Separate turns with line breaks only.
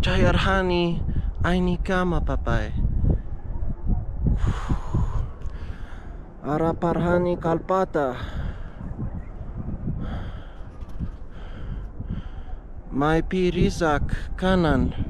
Shayarhani Aini Kama Papai Araparhani Kalpata Mai Pirizak Kanan